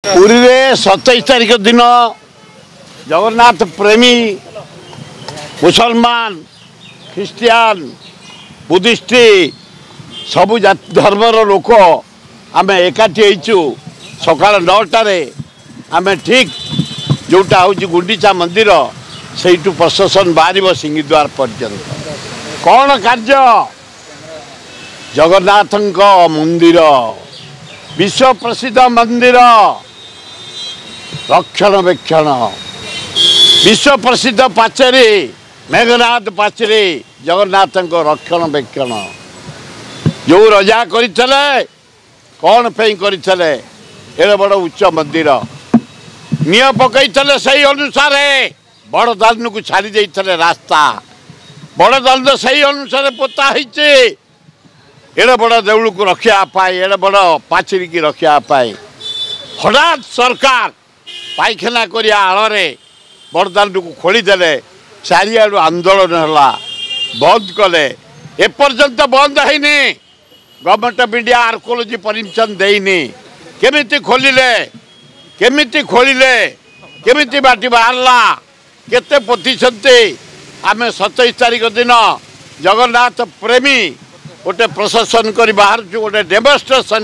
पुरी रे 27 तारीख दिन जगन्नाथ प्रेमी मुसलमान ख्रिस्टियान बुद्धिस्ट सबु धर्मर लोक आम एकाठी होइचु सकाल 9टारे आम ठीक जोटा हूँ गुंडीचा मंदिर से प्रशासन बाहर सिंहद्वार पर्यंत कौन कार्य जगन्नाथ मंदिर विश्व प्रसिद्ध मंदिर रक्षणाबेक्षण विश्व प्रसिद्ध पाचेरी मेघनाथ पाचेरी जगन्नाथ रक्षणाबेक्षण जो रजा करते कौन पे करते एड़े बड़ उच्च मंदिर निय पकईले से अनुसार बड़दान को छाड़ी देते रास्ता बड़दान से अनुसार पोता एड़े बड़ देउल को रखापी एड़े बड़ पाचेरी की रखापी हठात सरकार पायखाना करिया आड़े बड़दान को खोलीदे चारिआडू आंदोलन है बंद कले एपर्यंत बंद है government of India archaeology permission देनी केमिति खोलिले केमिति बाटी बाहरला केते प्रतिशत आम 27 तारीख दिन जगन्नाथ प्रेमी गोटे प्रशासन कर बाहर गोटे डेमोन्स्ट्रेशन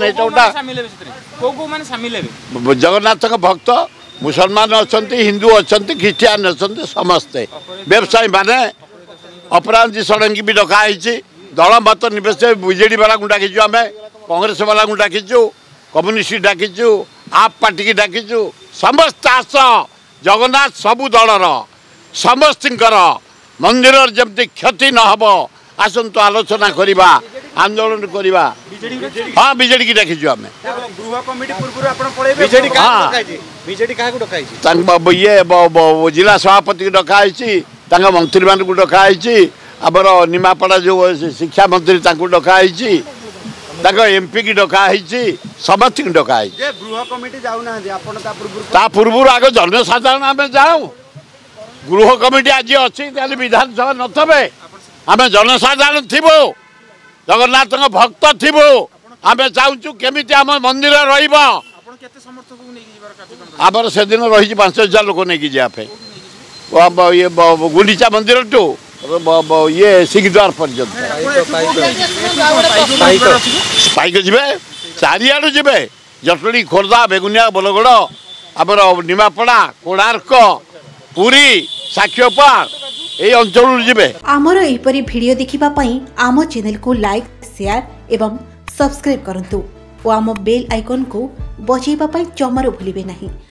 जगन्नाथ भक्त मुसलमान अच्छा हिंदू अच्छा ख्रिस्टियान अच्छा समस्ते व्यवसायी माने अपराधी षडंगी भी डकाई दल मत निवेश बीजेडी वाला को डाकिचु आम कांग्रेस वाला को डाकिचु कम्युनिस्ट डाकिचु आप पार्टी की डाकिचु समस्त आस जगन्नाथ सबू दलर समस्त मंदिर जमती क्षति न हो आसतु आलोचना करवा आंदोलन करवा हाँ बीजेडी की डाकिचु आम ये जिला सभापति की डकाई मंत्री मान को डकाई आमर निमापड़ा जो शिक्षा मंत्री डकाई एमपी की डकाई समस्त की डकाई पूर्व आगे जनसाधारण आम जाऊँ गृह कमिटी आज अच्छी विधानसभा नथे आम जनसाधारण थीबू जगन्नाथ भक्त थीबू आम चाहूँ केमी आम मंदिर रमर से दिन रही 5000 लोक नहीं जाए ये गुंडीचा मंदिर टू ये सिंहद्वार पर्यंत पाइक जी चारिआडू जी जटणी खोर्धा बेगुनिया बलगड़ आमर निमापड़ा कोणार्क पुरी साक्षीपाड़ ये अंचल जी आमर एपरी वीडियो देखिबा पई आम चैनल को लाइक शेयर एवं सब्सक्राइब करंतु और आम बेल आइकन को बजाइबा पई जमारो भूलिबे नहीं।